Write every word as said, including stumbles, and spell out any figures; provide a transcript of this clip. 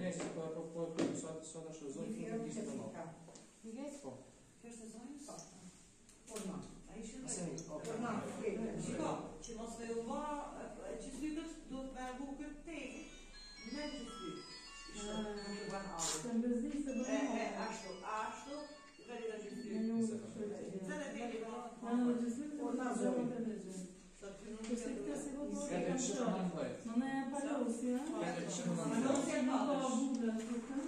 neste poi poi só só da sua zona não diz para não. Ninguém? Bom. Queste zone só. Or no. Ai și Sim, ok. no, Și da, și mă să va ce slită do verbo că te. Ne ce slită. Și nu van au. Când îți zici să E, e, ašto, ašto, vedi da ce slită. Sada vedi da. No, ci slitte una zona per legge. Che slitte se vuoi Kada će nam non è parosia? Kada će nam Ma non si è parosia.